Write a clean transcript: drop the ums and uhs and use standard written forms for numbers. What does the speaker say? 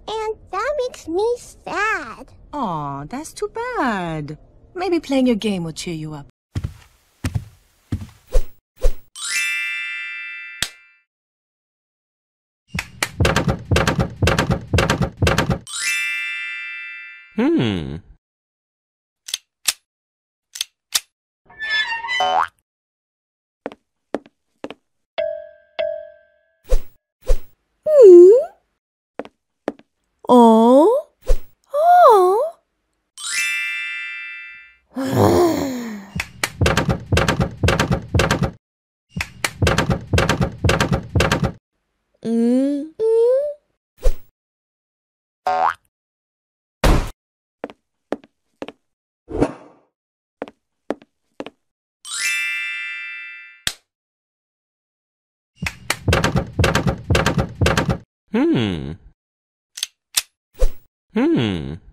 and that makes me sad. Aw, that's too bad. Maybe playing your game will cheer you up. Oh? Oh? Hmm.